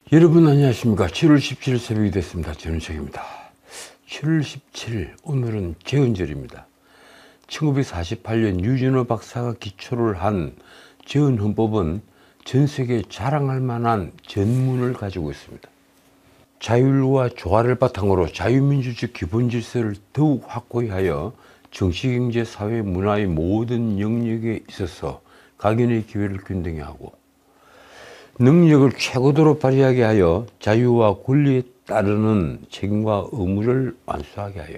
여러분 안녕하십니까. 7월 17일 새벽이 됐습니다. 전은책입니다. 7월 17일 오늘은 재헌절입니다. 1948년 유진호 박사가 기초를 한 재헌헌법은 전 세계에 자랑할 만한 전문을 가지고 있습니다. 자율과 조화를 바탕으로 자유민주주의 기본질서를 더욱 확고히 하여 정치, 경제, 사회, 문화의 모든 영역에 있어서 각인의 기회를 균등히 하고 능력을 최고도로 발휘하게 하여 자유와 권리에 따르는 책임과 의무를 완수하게 하여.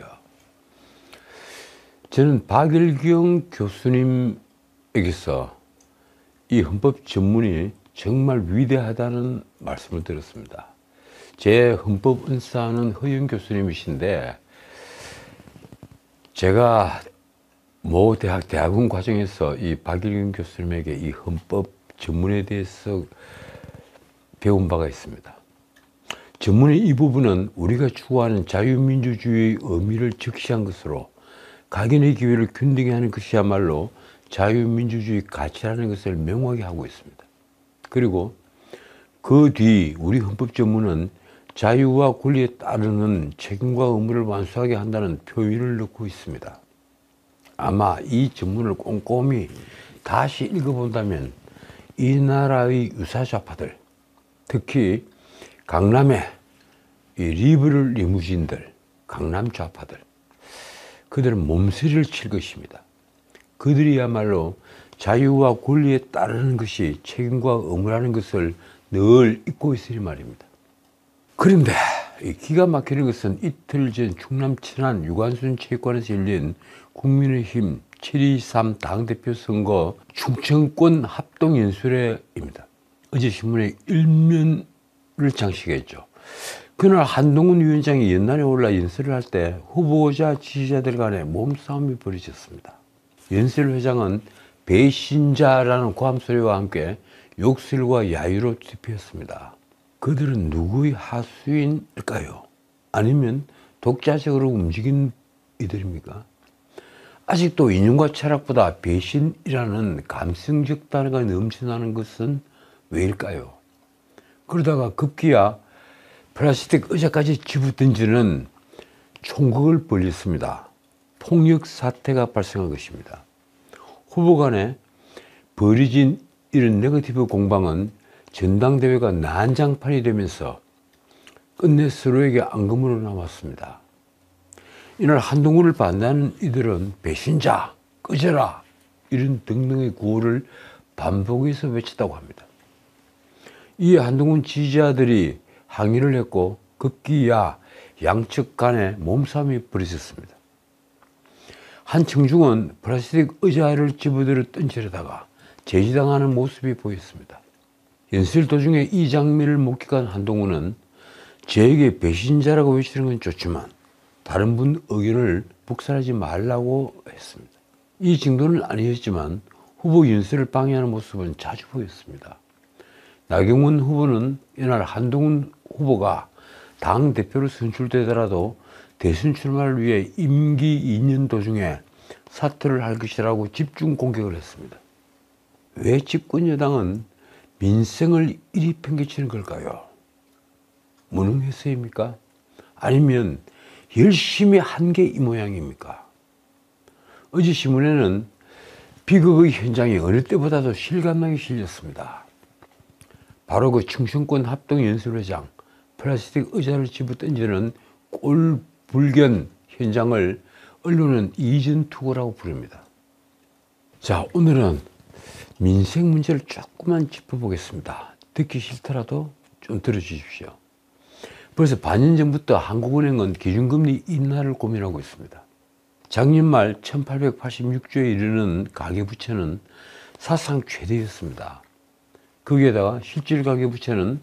저는 박일경 교수님에게서 이 헌법 전문이 정말 위대하다는 말씀을 들었습니다. 제 헌법 은사는 허영 교수님이신데 제가 모 대학원 과정에서 이 박일경 교수님에게 이 헌법 전문에 대해서 배운 바가 있습니다. 전문의 이 부분은 우리가 추구하는 자유민주주의의 의미를 적시한 것으로 각인의 기회를 균등히 하는 것이야말로 자유민주주의 가치라는 것을 명확히 하고 있습니다. 그리고 그 뒤 우리 헌법 전문은 자유와 권리에 따르는 책임과 의무를 완수하게 한다는 표현을 넣고 있습니다. 아마 이 전문을 꼼꼼히 다시 읽어본다면 이 나라의 유사좌파들, 특히 강남의 이 리버럴 리무진들, 강남 좌파들, 그들은 몸서리를 칠 것입니다. 그들이야말로 자유와 권리에 따르는 것이 책임과 의무라는 것을 늘 잊고 있으리 말입니다. 그런데 기가 막히는 것은 이틀 전 충남 천안 유관순 체육관에서 열린 국민의힘 7.23 당대표 선거 충청권 합동연설회입니다. 어제 신문에 일면을 장식했죠. 그날 한동훈 위원장이 연단에 올라 연설을 할 때 후보자 지지자들 간에 몸싸움이 벌어졌습니다. 연설회장은 배신자라는 고함소리와 함께 욕설과 야유로 뒤덮였습니다. 그들은 누구의 하수인일까요? 아니면 독자적으로 움직인 이들입니까? 아직도 이념과 철학보다 배신이라는 감성적 단어가 넘쳐나는 것은 왜일까요? 그러다가 급기야 플라스틱 의자까지 집어던지는 총극을 벌였습니다. 폭력 사태가 발생한 것입니다. 후보 간에 벌어진 이런 네거티브 공방은 전당대회가 난장판이 되면서 끝내 서로에게 앙금으로 남았습니다. 이날 한동훈을 반대하는 이들은 배신자, 꺼져라 이런 등등의 구호를 반복해서 외쳤다고 합니다. 이에 한동훈 지지자들이 항의를 했고 급기야 양측 간에 몸싸움이 벌어졌습니다. 한 청중은 플라스틱 의자를 집어들어 던지려다가 제지당하는 모습이 보였습니다. 연설 도중에 이 장면을 목격한 한동훈은 저에게 배신자라고 외치는 건 좋지만 다른 분 의견을 북살하지 말라고 했습니다. 이 정도는 아니었지만 후보 연설을 방해하는 모습은 자주 보였습니다. 나경원 후보는 이날 한동훈 후보가 당대표로 선출되더라도 대선 출마를 위해 임기 2년 도중에 사퇴를 할 것이라고 집중 공격을 했습니다. 왜 집권 여당은 민생을 이리 팽개치는 걸까요? 무능해서입니까? 아니면 열심히 한 게 이 모양입니까? 어제 신문에는 비극의 현장이 어느 때보다도 실감나게 실렸습니다. 바로 그 충청권 합동연설회장 플라스틱 의자를 집어던지는 꼴불견 현장을 언론은 이전투구라고 부릅니다. 자, 오늘은 민생 문제를 조금만 짚어보겠습니다. 듣기 싫더라도 좀 들어주십시오. 벌써 반년 전부터 한국은행은 기준금리 인하를 고민하고 있습니다. 작년 말 1886조에 이르는 가계부채는 사상 최대였습니다. 거기에다가 실질 가계부채는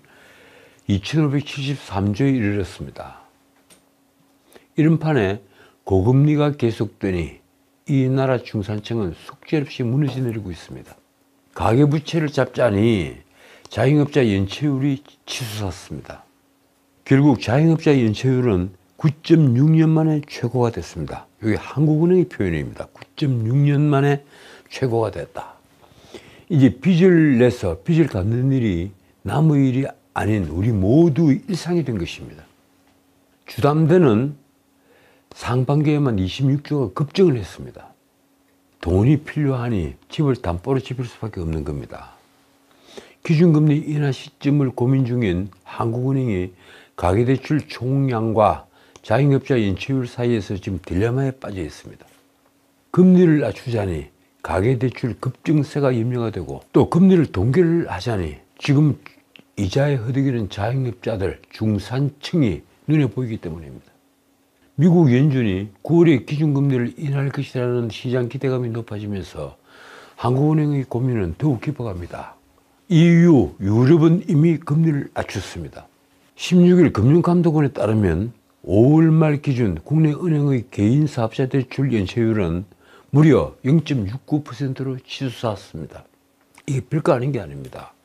2573조에 이르렀습니다. 이런 판에 고금리가 계속되니 이 나라 중산층은 속절없이 무너져 내리고 있습니다. 가계부채를 잡자니 자영업자 연체율이 치솟았습니다. 결국 자영업자 연체율은 9.6년 만에 최고가 됐습니다. 여기 한국은행의 표현입니다. 9.6년 만에 최고가 됐다. 이제 빚을 내서 빚을 갚는 일이 남의 일이 아닌 우리 모두의 일상이 된 것입니다. 주담대는 상반기에만 26조가 급증을 했습니다. 돈이 필요하니 집을 담보로 집을 수밖에 없는 겁니다. 기준금리 인하 시점을 고민 중인 한국은행이 가계대출 총량과 자영업자 연체율 사이에서 지금 딜레마에 빠져 있습니다. 금리를 낮추자니 가계대출 급증세가 염려가 되고, 또 금리를 동결을 하자니 지금 이자에 허덕이는 자영업자들, 중산층이 눈에 보이기 때문입니다. 미국 연준이 9월에 기준금리를 인하할 것이라는 시장 기대감이 높아지면서 한국은행의 고민은 더욱 깊어갑니다. EU, 유럽은 이미 금리를 낮췄습니다. 16일 금융감독원에 따르면 5월 말 기준 국내 은행의 개인 사업자 대출 연체율은 무려 0.69%로 치솟았습니다. 이게 별거 아닌 게 아닙니다.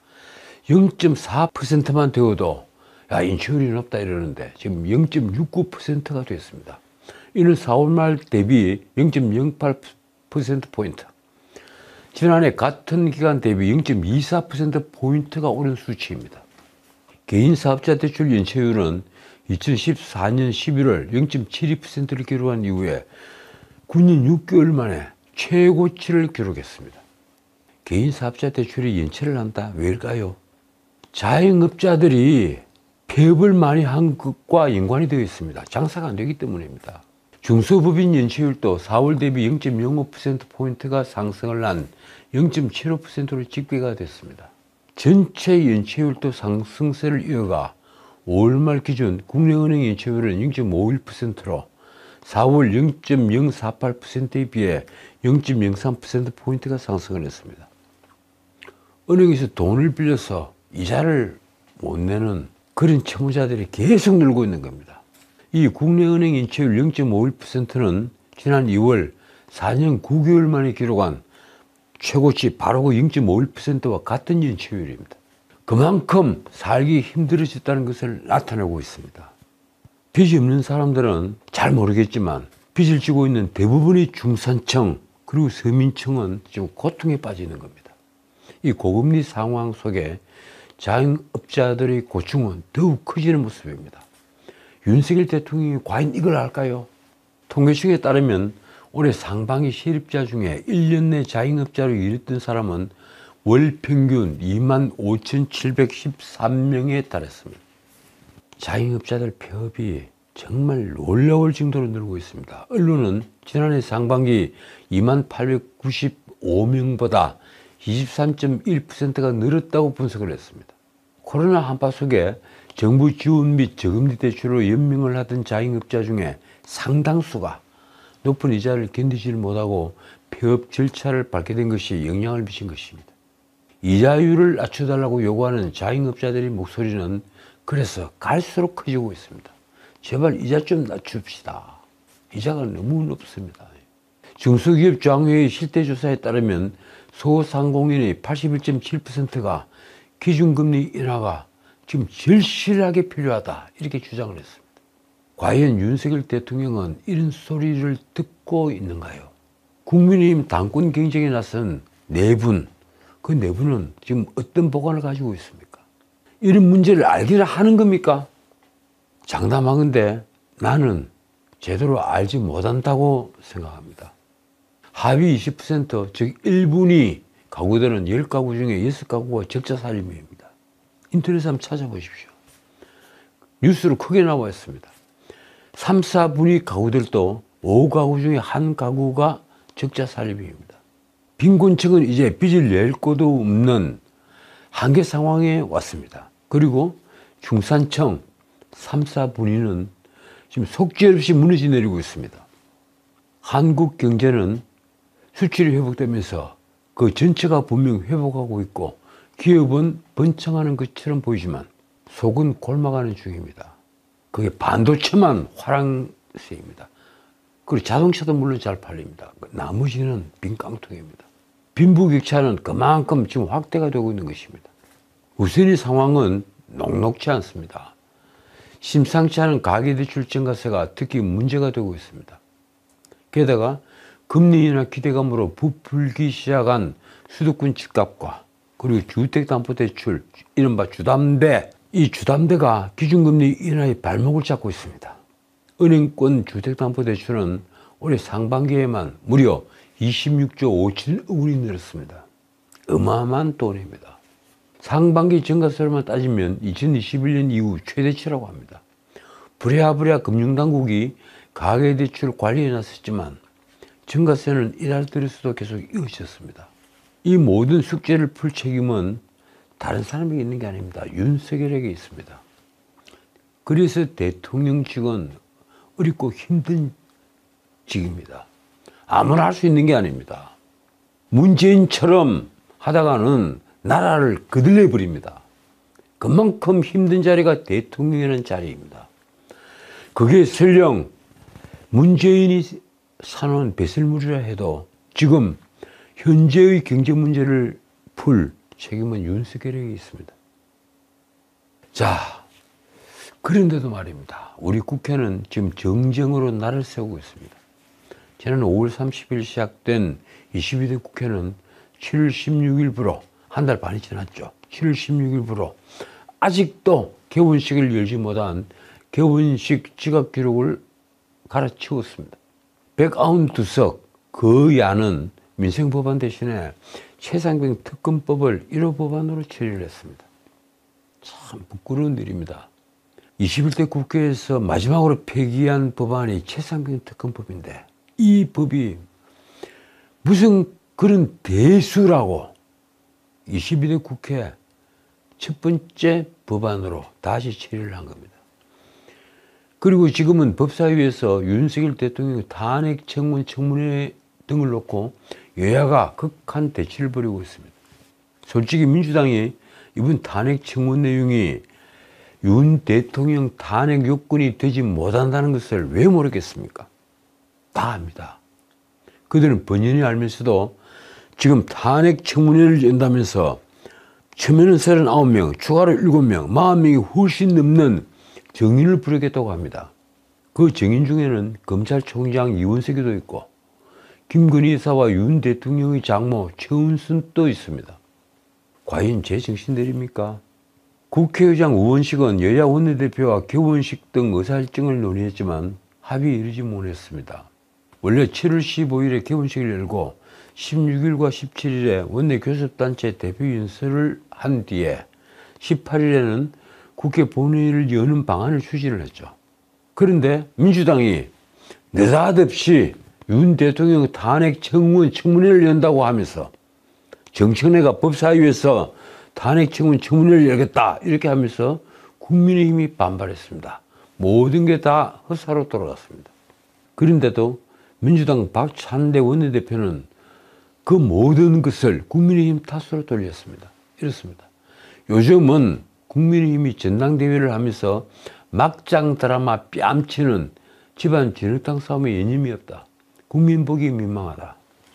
0.4%만 되어도 야, 연체율이 높다 이러는데 지금 0.69%가 됐습니다. 이는 4월 말 대비 0.08%포인트, 지난해 같은 기간 대비 0.24%포인트가 오른 수치입니다. 개인 사업자 대출 연체율은 2014년 11월 0.72%를 기록한 이후에 9년 6개월 만에 최고치를 기록했습니다. 개인 사업자 대출이 연체를 한다? 왜일까요? 자영업자들이 폐업을 많이 한 것과 연관이 되어 있습니다. 장사가 안 되기 때문입니다. 중소법인 연체율도 4월 대비 0.05%포인트가 상승을 한 0.75%로 집계가 됐습니다. 전체 연체율도 상승세를 이어가 5월 말 기준 국내은행 연체율은 0.51%로 4월 0.048%에 비해 0.03%포인트가 상승을 했습니다. 은행에서 돈을 빌려서 이자를 못 내는 그런 채무자들이 계속 늘고 있는 겁니다. 이 국내은행 연체율 0.51%는 지난 2월 4년 9개월 만에 기록한 최고치 바로 그 0.51%와 같은 연체율입니다. 그만큼 살기 힘들어졌다는 것을 나타내고 있습니다. 빚이 없는 사람들은 잘 모르겠지만 빚을 지고 있는 대부분의 중산층 그리고 서민층은 지금 고통에 빠지는 겁니다. 이 고금리 상황 속에 자영업자들의 고충은 더욱 커지는 모습입니다. 윤석열 대통령이 과연 이걸 할까요? 통계청에 따르면 올해 상반기 실업자 중에 1년 내 자영업자로 일했던 사람은 월 평균 25,713명에 달했습니다. 자영업자들 폐업이 정말 놀라울 정도로 늘고 있습니다. 언론은 지난해 상반기 28,995명보다 23.1%가 늘었다고 분석을 했습니다. 코로나 한파 속에 정부 지원 및 저금리 대출로 연명을 하던 자영업자 중에 상당수가 높은 이자를 견디지 못하고 폐업 절차를 밟게 된 것이 영향을 미친 것입니다. 이자율을 낮춰달라고 요구하는 자영업자들의 목소리는 그래서 갈수록 커지고 있습니다. 제발 이자 좀 낮춥시다. 이자가 너무 높습니다. 중소기업 장외의 실태조사에 따르면 소상공인의 81.7%가 기준금리 인하가 지금 절실하게 필요하다 이렇게 주장을 했습니다. 과연 윤석열 대통령은 이런 소리를 듣고 있는가요? 국민의힘 당권 경쟁에 나선 네 분, 그 네 분은 지금 어떤 보관을 가지고 있습니까? 이런 문제를 알기를 하는 겁니까? 장담하건대 나는 제대로 알지 못한다고 생각합니다. 하위 20%, 즉 1분위 가구들은 10가구 중에 6가구가 적자 살림입니다. 인터넷에 한번 찾아보십시오. 뉴스로 크게 나와 있습니다. 3, 4분위 가구들도 5가구 중에 1가구가 적자 살림입니다. 빈곤층은 이제 빚을 낼 곳도 없는 한계 상황에 왔습니다. 그리고 중산층 3, 4분위는 지금 속절없이 무너져 내리고 있습니다. 한국 경제는 수출이 회복되면서 그 전체가 분명 회복하고 있고 기업은 번창하는 것처럼 보이지만 속은 골마가는 중입니다. 그게 반도체만 화랑세입니다. 그리고 자동차도 물론 잘 팔립니다. 나머지는 빈 깡통입니다. 빈부격차는 그만큼 지금 확대가 되고 있는 것입니다. 우선의 상황은 녹록지 않습니다. 심상치 않은 가계대출 증가세가 특히 문제가 되고 있습니다. 게다가 금리 인하 기대감으로 부풀기 시작한 수도권 집값과 그리고 주택담보대출, 이른바 주담대, 이 주담대가 기준금리 인하의 발목을 잡고 있습니다. 은행권 주택담보대출은 올해 상반기에만 무려 26조 5천억 원이 늘었습니다. 어마어마한 돈입니다. 상반기 증가세로만 따지면 2021년 이후 최대치라고 합니다. 부랴부랴 금융당국이 가계대출 관리에 나섰지만 증가세는 이달 들어서도 계속 이어졌습니다. 이 모든 숙제를 풀 책임은 다른 사람에게 있는 게 아닙니다. 윤석열에게 있습니다. 그래서 대통령직은 어렵고 힘든 직입니다. 아무나 할 수 있는 게 아닙니다. 문재인처럼 하다가는 나라를 거들려 버립니다. 그만큼 힘든 자리가 대통령이라는 자리입니다. 그게 설령 문재인이 사놓은 배설물이라 해도 지금 현재의 경제 문제를 풀 책임은 윤석열에게 있습니다. 자, 그런데도 말입니다. 우리 국회는 지금 정쟁으로 날을 세우고 있습니다. 지난 5월 30일 시작된 22대 국회는 7월 16일부로 한 달 반이 지났죠. 7월 16일부로 아직도 개원식을 열지 못한 개원식 지각 기록을 갈아치웠습니다. 192석 그 야는 민생법안 대신에 최상병 특검법을 1호 법안으로 처리를 했습니다. 참 부끄러운 일입니다. 21대 국회에서 마지막으로 폐기한 법안이 최상병 특검법인데 이 법이 무슨 그런 대수라고 22대 국회 첫 번째 법안으로 다시 처리를 한 겁니다. 그리고 지금은 법사위에서 윤석열 대통령의 탄핵 청문 청문회 등을 놓고 여야가 극한 대치를 벌이고 있습니다. 솔직히 민주당이 이번 탄핵 청문 내용이 윤 대통령 탄핵 요건이 되지 못한다는 것을 왜 모르겠습니까? 다 압니다. 그들은 번연히 알면서도 지금 탄핵 청문회를 연다면서 처음에는 39명, 추가로 7명, 40명이 훨씬 넘는 정인을 부르겠다고 합니다. 그 정인 중에는 검찰총장 이원석이도 있고 김건희 여사와 윤 대통령의 장모 최은순도 있습니다. 과연 제정신들입니까? 국회의장 의원식은 여야 원내대표와 개원식 등 의사일정을 논의했지만 합의에 이르지 못했습니다. 원래 7월 15일에 개원식을 열고 16일과 17일에 원내 교섭단체 대표 연설을 한 뒤에 18일에는 국회 본회의를 여는 방안을 추진을 했죠. 그런데 민주당이 느닷없이 윤 대통령 탄핵 청문 청문회를 연다고 하면서 정청래가 법사위에서 탄핵 청문 청문회를 열겠다 이렇게 하면서 국민의힘이 반발했습니다. 모든 게 다 허사로 돌아갔습니다. 그런데도 민주당 박찬대 원내대표는 그 모든 것을 국민의힘 탓으로 돌렸습니다. 이렇습니다. 요즘은 국민의힘이 전당대회를 하면서 막장 드라마 뺨치는 집안 진흙탕 싸움에 여념이 없다. 국민 보기 민망하다.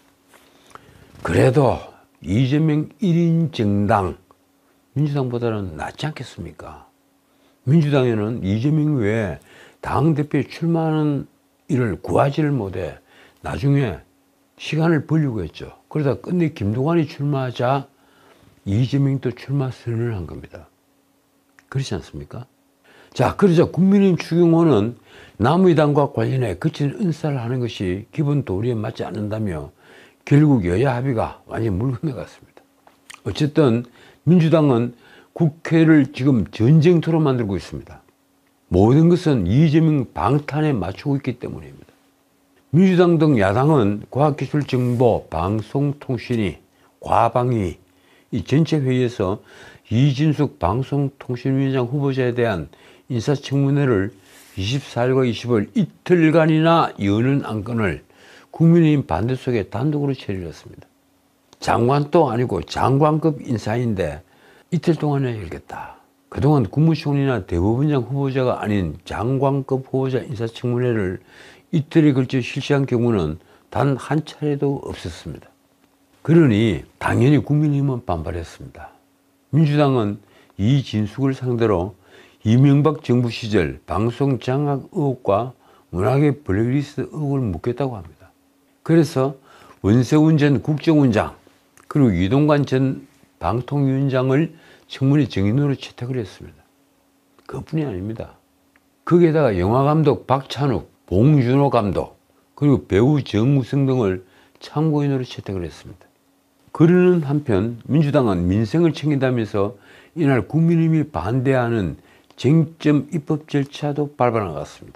그래도 이재명 1인 정당 민주당보다는 낫지 않겠습니까? 민주당에는 이재명 외에 당대표에 출마하는 일을 구하지를 못해 나중에 시간을 벌려고 했죠. 그러다 끝내 김동완이 출마하자 이재명도 출마 선언을 한 겁니다. 그렇지 않습니까? 자, 그러자 국민의힘 추경호는 남의당과 관련해 거친 은사를 하는 것이 기본 도리에 맞지 않는다며 결국 여야 합의가 완전히 물 건너갔습니다. 어쨌든 민주당은 국회를 지금 전쟁터로 만들고 있습니다. 모든 것은 이재명 방탄에 맞추고 있기 때문입니다. 민주당 등 야당은 과학기술정보 방송통신위 과방위 이 전체 회의에서 이진숙 방송통신위원장 후보자에 대한 인사청문회를 24일과 25일 이틀간이나 여는 안건을 국민의힘 반대 속에 단독으로 처리를 했습니다. 장관도 아니고 장관급 인사인데 이틀 동안에 열겠다. 그동안 국무총리나 대법원장 후보자가 아닌 장관급 후보자 인사청문회를 이틀에 걸쳐 실시한 경우는 단 한 차례도 없었습니다. 그러니 당연히 국민의힘은 반발했습니다. 민주당은 이진숙을 상대로 이명박 정부 시절 방송 장악 의혹과 문학의 블랙리스트 의혹을 묻겠다고 합니다. 그래서 원세훈 전 국정원장 그리고 이동관 전 방통위원장을 청문회 증인으로 채택을 했습니다. 그뿐이 아닙니다. 거기에다가 영화감독 박찬욱, 봉준호 감독, 그리고 배우 정우성 등을 참고인으로 채택을 했습니다. 그러는 한편 민주당은 민생을 챙긴다면서 이날 국민의힘이 반대하는 쟁점 입법 절차도 밟아나갔습니다.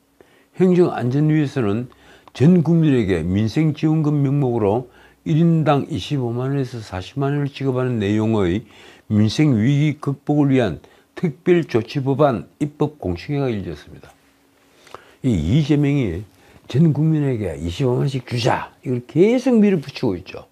행정안전위에서는 전 국민에게 민생지원금 명목으로 1인당 25만원에서 40만원을 지급하는 내용의 민생위기 극복을 위한 특별조치법안 입법 공청회가 열렸습니다. 이 이재명이 전 국민에게 25만원씩 주자, 이걸 계속 밀어붙이고 있죠.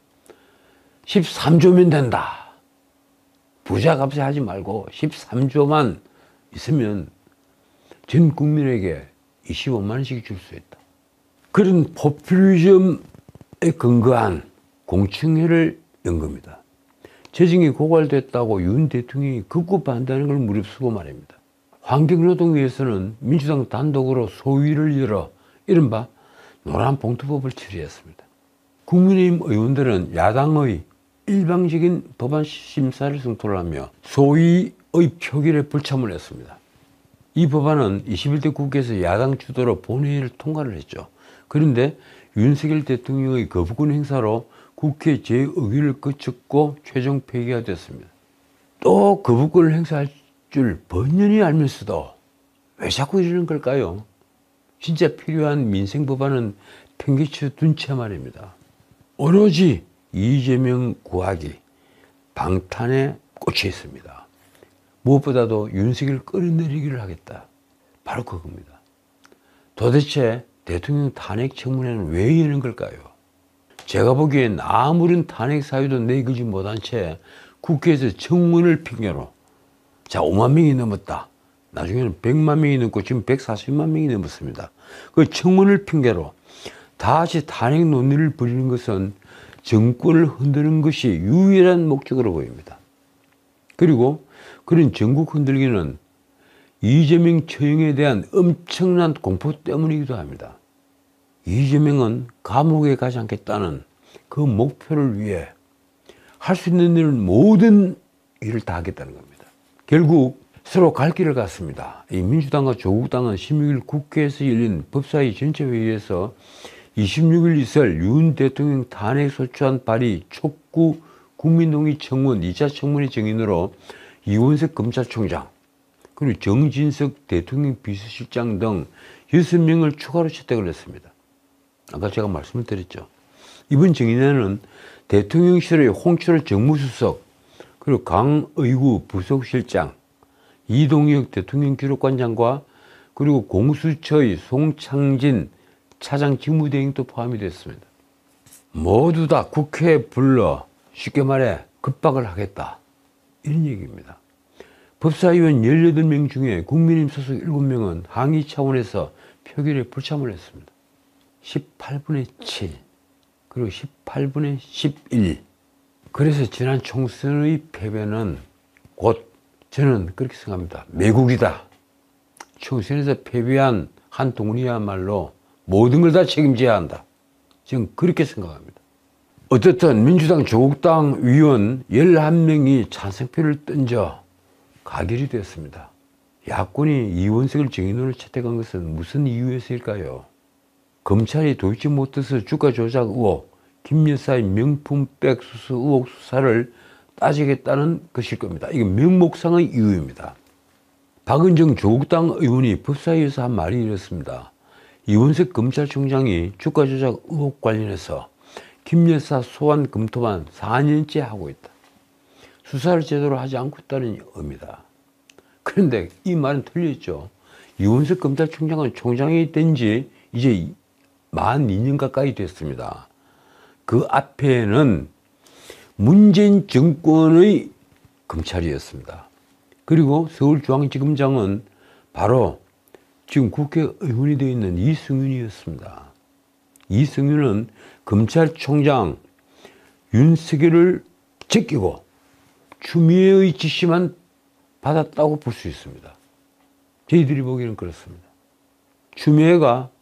13조면 된다. 부자 값에 하지 말고 13조만 있으면 전 국민에게 25만원씩 줄 수 있다. 그런 포퓰리즘에 근거한 공청회를 연 겁니다. 재정이 고갈됐다고 윤 대통령이 극구 반대하는 걸 무릅쓰고 말입니다. 환경노동위에서는 민주당 단독으로 소위를 열어 이른바 노란봉투법을 처리했습니다. 국민의힘 의원들은 야당의 일방적인 법안 심사를 성토를 하며 소위의 표결에 불참을 했습니다. 이 법안은 21대 국회에서 야당 주도로 본회의를 통과를 했죠. 그런데 윤석열 대통령의 거부권 행사로 국회 재의결을 거쳤고 최종 폐기가 됐습니다. 또 거부권을 행사할 줄 번연히 알면서도 왜 자꾸 이러는 걸까요? 진짜 필요한 민생 법안은 팽개쳐 둔 채 말입니다. 오로지 이재명 구하기, 방탄에 꽂혀 있습니다. 무엇보다도 윤석열을 끌어내리기를 하겠다. 바로 그겁니다. 도대체 대통령 탄핵 청문회는 왜 여는 걸까요? 제가 보기엔 아무런 탄핵 사유도 내걸지 못한 채 국회에서 청문을 핑계로, 자, 5만 명이 넘었다. 나중에는 100만 명이 넘고 지금 140만 명이 넘었습니다. 그 청문을 핑계로 다시 탄핵 논의를 벌이는 것은 정권을 흔드는 것이 유일한 목적으로 보입니다. 그리고 그런 전국 흔들기는 이재명 처형에 대한 엄청난 공포 때문이기도 합니다. 이재명은 감옥에 가지 않겠다는 그 목표를 위해 할 수 있는 일은 모든 일을 다 하겠다는 겁니다. 결국 서로 갈 길을 갔습니다. 이 민주당과 조국당은 16일 국회에서 열린 법사위 전체회의에서 26일 있을 윤 대통령 탄핵 소추안 발의 촉구 국민동의 청문 2차 청문회 증인으로 이원석 검찰총장, 그리고 정진석 대통령 비서실장 등 6명을 추가로 채택을 했습니다. 아까 제가 말씀을 드렸죠. 이번 증인에는 대통령실의 홍철 정무수석, 그리고 강의구 부속실장, 이동혁 대통령 기록관장과 그리고 공수처의 송창진 차장 직무대행도 포함이 됐습니다. 모두 다 국회에 불러 쉽게 말해 급박을 하겠다, 이런 얘기입니다. 법사위원 18명 중에 국민의힘 소속 7명은 항의 차원에서 표결에 불참을 했습니다. 18분의 7 그리고 18분의 11. 그래서 지난 총선의 패배는 곧, 저는 그렇게 생각합니다, 매국이다. 총선에서 패배한 한 동훈이야말로 모든 걸 다 책임져야 한다. 저는 그렇게 생각합니다. 어쨌든 민주당 조국당 위원 11명이 찬성표를 던져 가결이 되었습니다. 야권이 이원석을 증인으로 채택한 것은 무슨 이유에서일까요? 검찰이 도이치 모터스 주가 조작 의혹, 김 여사의 명품백 수수 의혹 수사를 따지겠다는 것일 겁니다. 이게 명목상의 이유입니다. 박은정 조국당 의원이 법사위에서 한 말이 이렇습니다. 이원석 검찰총장이 주가 조작 의혹 관련해서 김 여사 소환 검토만 4년째 하고 있다. 수사를 제대로 하지 않고 있다는 의미다. 그런데 이 말은 틀렸죠. 이원석 검찰총장은 총장이 된 지 이제 만 2년 가까이 됐습니다. 그 앞에는 문재인 정권의 검찰이었습니다. 그리고 서울중앙지검장은 바로 지금 국회의원이 되어 있는 이승윤이었습니다. 이승윤은 검찰총장 윤석열을 제끼고 추미애의 지시만 받았다고 볼 수 있습니다. 저희들이 보기에는 그렇습니다. 추미애가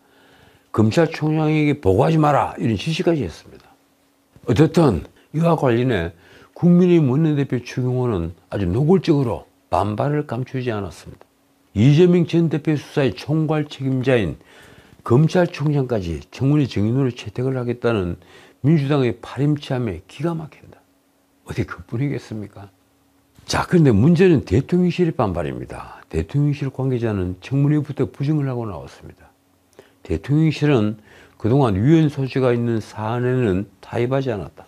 검찰총장에게 보고하지 마라, 이런 지시까지 했습니다. 어쨌든 이와 관련해 국민의힘 원내대표 추경호는 아주 노골적으로 반발을 감추지 않았습니다. 이재명 전 대표 수사의 총괄 책임자인 검찰총장까지 청문회 증인으로 채택을 하겠다는 민주당의 파렴치함에 기가 막힌다. 어디 그뿐이겠습니까? 자, 그런데 문제는 대통령실의 반발입니다. 대통령실 관계자는 청문회부터 부정을 하고 나왔습니다. 대통령실은 그동안 위헌 소지가 있는 사안에는 타입하지 않았다.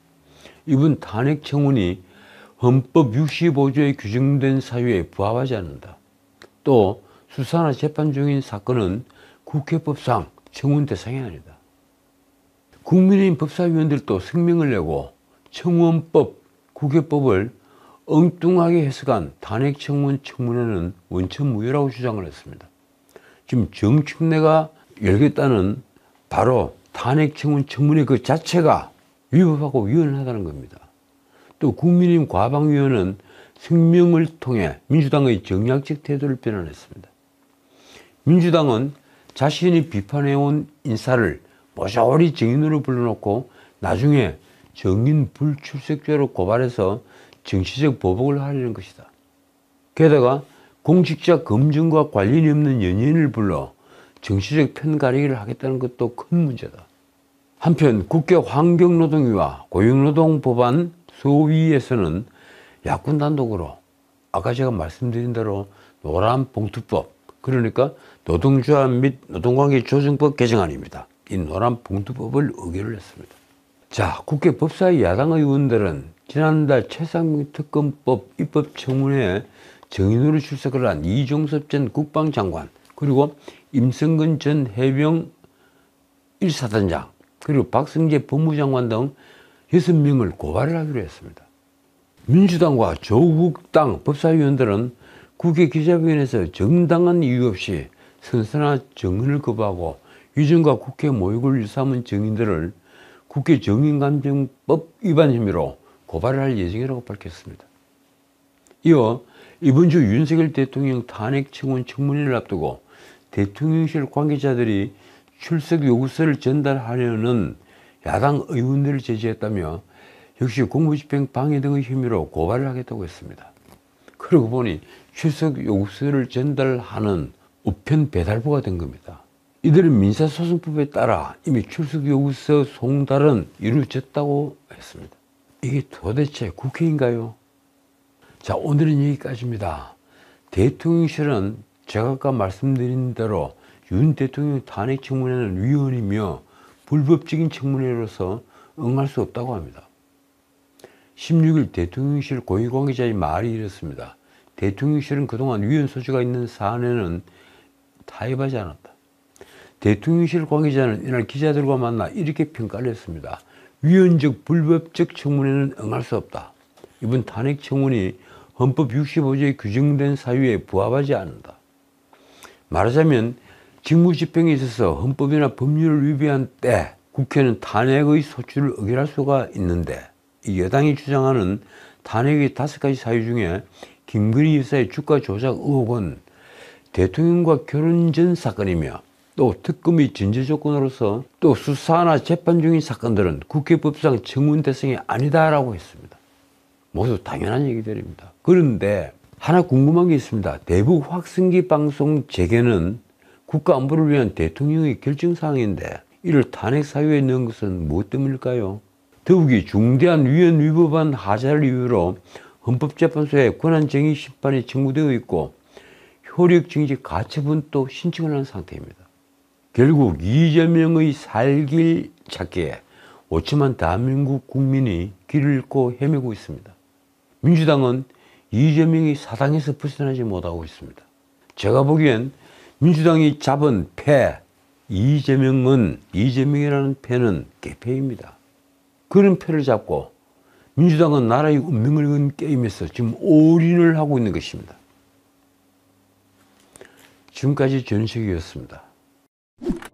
이번 탄핵 청문이 헌법 65조에 규정된 사유에 부합하지 않는다. 또 수사나 재판 중인 사건은 국회법상 청문 대상이 아니다. 국민의힘 법사위원들도 성명을 내고 청원법, 국회법을 엉뚱하게 해석한 탄핵 청문회는 원천무효라고 주장을 했습니다. 지금 정청래가 열겠다는 바로 탄핵 청문회 그 자체가 위법하고 위헌하다는 겁니다. 또 국민의힘 과방위원은 성명을 통해 민주당의 정략적 태도를 비난했습니다. 민주당은 자신이 비판해온 인사를 모조리 증인으로 불러놓고 나중에 증인 불출석죄로 고발해서 정치적 보복을 하려는 것이다. 게다가 공직자 검증과 관련이 없는 연예인을 불러 정치적 편가르기를 하겠다는 것도 큰 문제다. 한편 국회 환경노동위와 고용노동법안 소위에서는 야권 단독으로 아까 제가 말씀드린 대로 노란봉투법, 그러니까 노동조합 및 노동관계조정법 개정안입니다. 이 노란봉투법을 의결을 했습니다. 자, 국회 법사위 야당 의원들은 지난달 최상병 특검법 입법청문회에 증인으로 출석을 한 이종섭 전 국방장관, 그리고 임성근 전 해병 1사단장, 그리고 박성재 법무장관 등 6명을 고발을 하기로 했습니다. 민주당과 조국당 법사위원들은 국회 기자회견에서 정당한 이유 없이 선서나 증언을 거부하고 위증과 국회 모욕을 일삼은 증인들을 국회 정인감정법 위반 혐의로 고발을 할 예정이라고 밝혔습니다. 이어 이번 주 윤석열 대통령 탄핵 청원 청문회를 앞두고 대통령실 관계자들이 출석 요구서를 전달하려는 야당 의원들을 제지했다며 역시 공무집행 방해 등의 혐의로 고발을 하겠다고 했습니다. 그러고 보니 출석 요구서를 전달하는 우편 배달부가 된 겁니다. 이들은 민사소송법에 따라 이미 출석 요구서 송달은 이루어졌다고 했습니다. 이게 도대체 국회인가요? 자, 오늘은 여기까지입니다. 대통령실은 제가 아까 말씀드린 대로 윤 대통령 탄핵 청문회는 위헌이며 불법적인 청문회로서 응할 수 없다고 합니다. 16일 대통령실 고위관계자의 말이 이렇습니다. 대통령실은 그동안 위헌 소지가 있는 사안에는 타협하지 않았다. 대통령실 관계자는 이날 기자들과 만나 이렇게 평가를 했습니다. 위헌적 불법적 청문회는 응할 수 없다. 이번 탄핵 청문이 헌법 65조에 규정된 사유에 부합하지 않는다. 말하자면 직무집행에 있어서 헌법이나 법률을 위배한 때 국회는 탄핵의 소추를 의결할 수가 있는데, 이 여당이 주장하는 탄핵의 5가지 사유 중에 김건희 여사의 주가 조작 의혹은 대통령과 결혼 전 사건이며, 또 특검의 전제 조건으로서 또 수사나 재판 중인 사건들은 국회법상 청문 대상이 아니다라고 했습니다. 모두 당연한 얘기들입니다. 그런데 하나 궁금한 게 있습니다. 대북 확성기 방송 재개는 국가안보를 위한 대통령의 결정사항인데 이를 탄핵 사유에 넣은 것은 무엇 때문일까요? 더욱이 중대한 위헌 위법한 하자를 이유로 헌법재판소에 권한쟁의 심판이 청구되어 있고 효력정지 가처분도 신청을 한 상태입니다. 결국 이재명의 살길 찾기에 오참한 대한민국 국민이 길을 잃고 헤매고 있습니다. 민주당은 이재명이 사당에서 벗어나지 못하고 있습니다. 제가 보기엔 민주당이 잡은 패, 이재명이라는 패는 개패입니다. 그런 패를 잡고 민주당은 나라의 운명을 건 게임에서 지금 올인을 하고 있는 것입니다. 지금까지 전식이었습니다.